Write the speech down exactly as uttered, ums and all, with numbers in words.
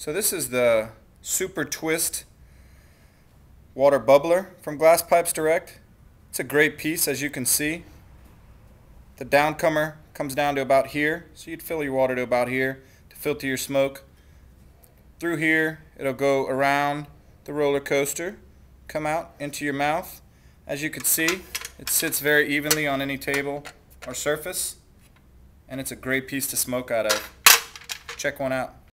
So this is the Super Twist water bubbler from Glass Pipes Direct. It's a great piece, as you can see. The downcomer comes down to about here, so you'd fill your water to about here to filter your smoke. Through here, it'll go around the roller coaster, come out into your mouth. As you can see, it sits very evenly on any table or surface, and it's a great piece to smoke out of. Check one out.